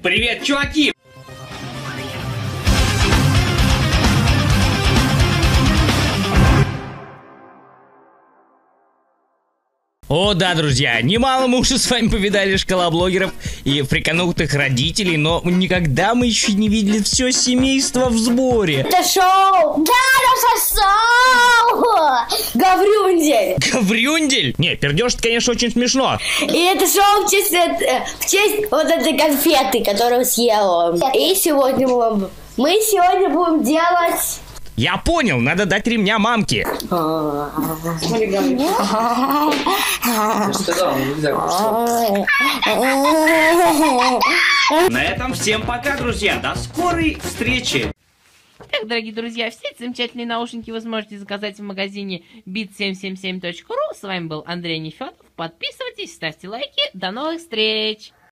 Привет, чуваки! О да, друзья, немало мы уже с вами повидали школоблогеров и фриканутых родителей, но никогда мы еще не видели все семейство в сборе. Это шоу! Да, это шоу! Гаврюндель! Гаврюндель? Не, пердеж, конечно, очень смешно. И это шоу в честь вот этой конфеты, которую съела. И сегодня мы сегодня будем делать... Я понял, надо дать ремня мамке. На этом всем пока, друзья. До скорой встречи. Итак, дорогие друзья, все эти замечательные наушники вы сможете заказать в магазине bit777.ru. С вами был Андрей Нефедов. Подписывайтесь, ставьте лайки. До новых встреч!